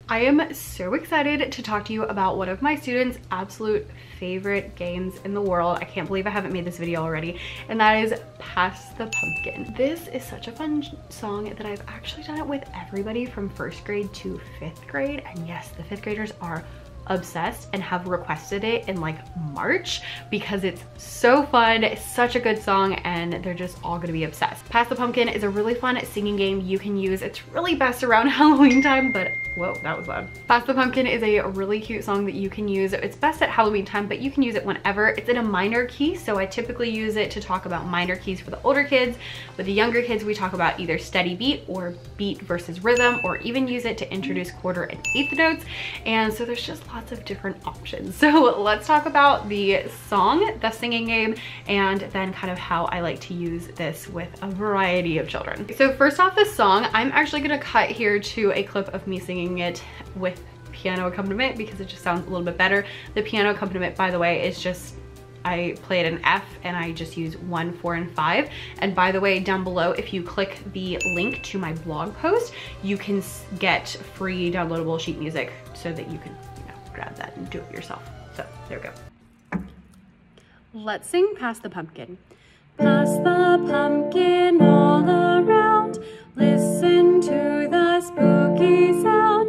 I am so excited to talk to you about one of my students' absolute favorite games in the world. I can't believe I haven't made this video already, and that is Pass the Pumpkin. This is such a fun song that I've actually done it with everybody from 1st grade to 5th grade, and yes, the 5th graders are obsessed and have requested it in like March because it's so fun. It's such a good song and they're just all gonna be obsessed. Pass the Pumpkin is a really fun singing game you can use. It's really best around Halloween time, but whoa, that was loud. Pass the Pumpkin is a really cute song that you can use. It's best at Halloween time, but you can use it whenever. It's in a minor key, so I typically use it to talk about minor keys for the older kids. With the younger kids, we talk about either steady beat or beat versus rhythm, or even use it to introduce quarter and eighth notes. And so there's just lots of different options. So let's talk about the song, the singing game, and then kind of how I like to use this with a variety of children. So first off, this song, I'm actually gonna cut here to a clip of me singing it with piano accompaniment because it just sounds a little bit better. The piano accompaniment, by the way, is just, I play it in F and I just use 1, 4, and 5. And by the way, down below, if you click the link to my blog post, you can get free downloadable sheet music so that you can, you know, grab that and do it yourself. So there we go. Let's sing Pass the Pumpkin. Pass the pumpkin all around, listen to the spooky sound.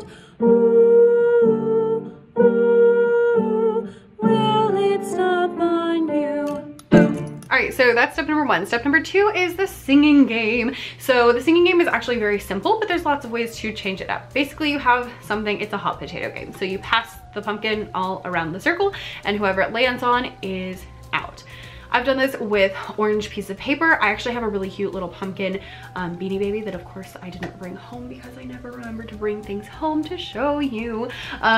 Ooh, ooh, will it stop on you? All right, so that's step number 1. Step number 2 is the singing game. So the singing game is actually very simple, but there's lots of ways to change it up. Basically, you have something, it's a hot potato game. So you pass the pumpkin all around the circle, and whoever it lands on is out. I've done this with orange piece of paper. I actually have a really cute little pumpkin Beanie Baby that of course I didn't bring home because I never remembered to bring things home to show you.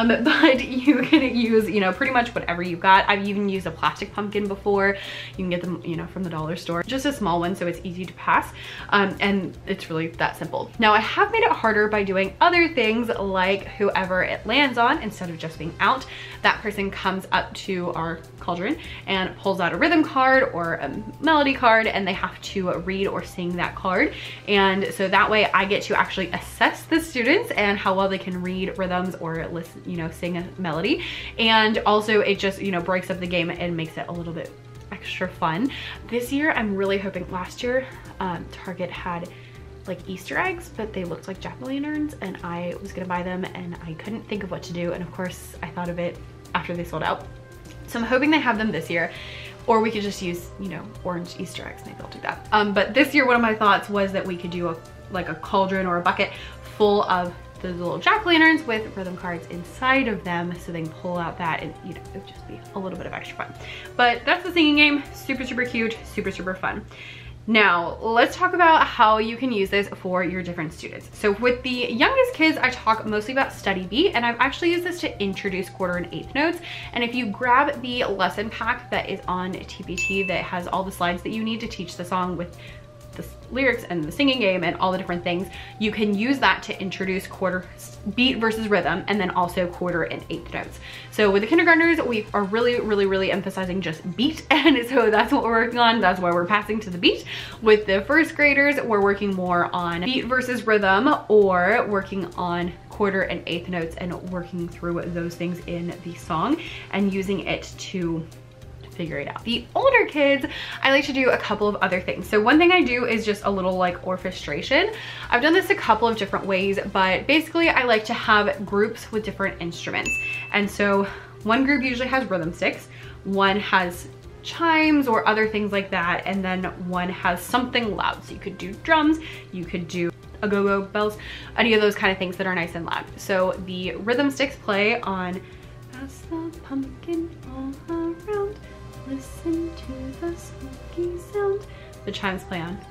But you can use, you know, pretty much whatever you've got. I've even used a plastic pumpkin before. You can get them, you know, from the dollar store. Just a small one so it's easy to pass. And it's really that simple. Now I have made it harder by doing other things like whoever it lands on, instead of just being out, that person comes up to our cauldron and pulls out a rhythm card or a melody card, and they have to read or sing that card. And so that way I get to actually assess the students and how well they can read rhythms or listen, you know, sing a melody. And also it just, you know, breaks up the game and makes it a little bit extra fun. This year I'm really hoping, last year Target had like Easter eggs, but they looked like jack-o'-lanterns, and I was gonna buy them and I couldn't think of what to do, and of course I thought of it after they sold out. So I'm hoping they have them this year, or we could just use, you know, orange Easter eggs. Maybe I'll do that. But this year, one of my thoughts was that we could do like a cauldron or a bucket full of those little jack-o'-lanterns with rhythm cards inside of them, so they can pull out that, and you know, it would just be a little bit of extra fun. But that's the singing game. Super, super cute, super, super fun. Now, let's talk about how you can use this for your different students. So with the youngest kids, I talk mostly about steady beat, and I've actually used this to introduce quarter and eighth notes. And if you grab the lesson pack that is on TPT that has all the slides that you need to teach the song with the lyrics and the singing game and all the different things, you can use that to introduce quarter beat versus rhythm, and then also quarter and eighth notes. So with the kindergartners, we are really emphasizing just beat, and so that's what we're working on. That's why we're passing to the beat. With the first graders, we're working more on beat versus rhythm, or working on quarter and eighth notes and working through those things in the song and using it to figure it out. The older kids, I like to do a couple of other things. So one thing I do is just a little like orchestration. I've done this a couple of different ways, but basically I like to have groups with different instruments. And so one group usually has rhythm sticks, one has chimes or other things like that, and then one has something loud. So you could do drums, you could do go-go bells, any of those kind of things that are nice and loud. So the rhythm sticks play on Pass the Pumpkin all around, listen to the spooky sound. The chimes play on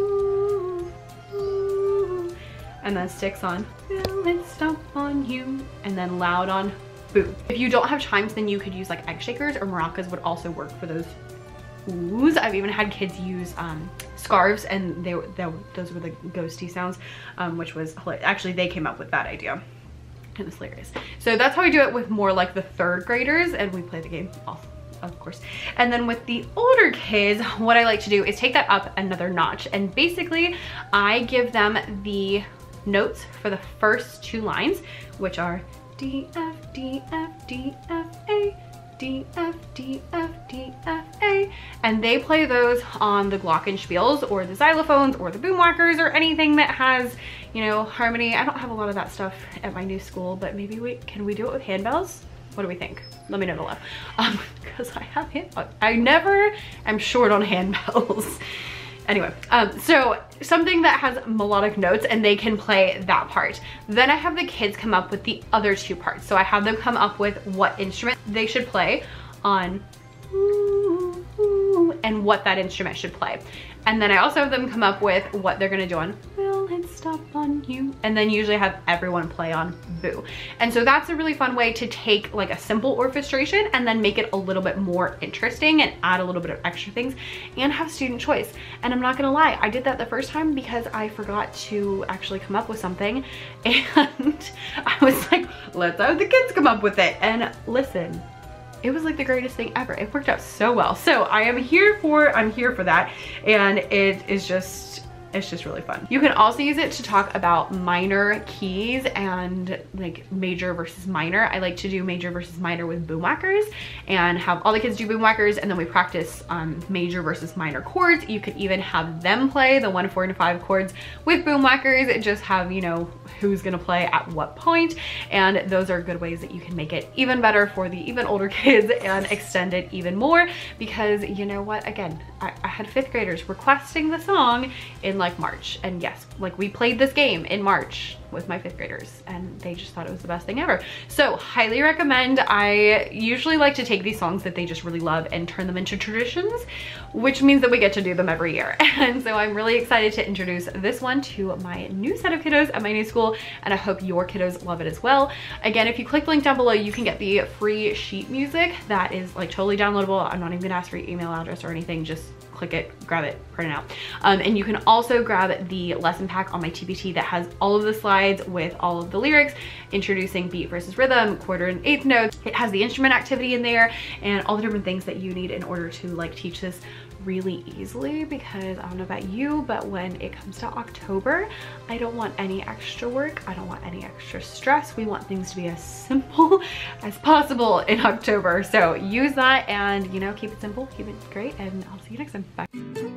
ooh, ooh, and then sticks on Will It Stop on You, and then loud on boo. If you don't have chimes, then you could use like egg shakers, or maracas would also work for those oohs. I've even had kids use scarves, and those were the ghosty sounds, which was hilarious. Actually, they came up with that idea. It was hilarious. So that's how we do it with more like the third graders, and we play the game off, of course. And then with the older kids, what I like to do is take that up another notch, and basically I give them the notes for the first 2 lines, which are D, F, D, F, D, F, A, D, F, D, F, D, F, A. And they play those on the glockenspiels or the xylophones or the boomwhackers or anything that has, you know, harmony. I don't have a lot of that stuff at my new school, but maybe can we do it with handbells? What do we think? Let me know below. Because I have handbells. I never am short on handbells. Anyway, so something that has melodic notes and they can play that part. Then I have the kids come up with the other 2 parts. So I have them come up with what instrument they should play on and what that instrument should play. And then I also have them come up with what they're gonna do on Will It Stop on You? And then usually have everyone play on Boo. And so that's a really fun way to take like a simple orchestration and then make it a little bit more interesting and add a little bit of extra things and have student choice. And I'm not gonna lie, I did that the first time because I forgot to actually come up with something. And I was like, let's have the kids come up with it. And listen, it was like the greatest thing ever. It worked out so well. So I'm here for that. And it's just really fun. You can also use it to talk about minor keys and like major versus minor. I like to do major versus minor with boomwhackers and have all the kids do boomwhackers, and then we practice major versus minor chords. You could even have them play the 1, 4, and 5 chords with boomwhackers. Just have, you know, who's gonna play at what point. And those are good ways that you can make it even better for the even older kids and extend it even more, because you know what, again, I had 5th graders requesting the song in like March, and yes, like we played this game in March with my 5th graders and they just thought it was the best thing ever. So highly recommend. I usually like to take these songs that they just really love and turn them into traditions, which means that we get to do them every year. And so I'm really excited to introduce this one to my new set of kiddos at my new school, and I hope your kiddos love it as well. Again, if you click the link down below, you can get the free sheet music that is like totally downloadable. I'm not even gonna ask for your email address or anything, just click it, grab it, print it out. And you can also grab the lesson pack on my TPT that has all of the slides with all of the lyrics, introducing beat versus rhythm, quarter and eighth notes. It has the instrument activity in there and all the different things that you need in order to like teach this really easily, because I don't know about you, but when it comes to October, I don't want any extra work. I don't want any extra stress. We want things to be as simple as possible in October. So use that and, you know, keep it simple, keep it great, and I'll see you next time. Bye.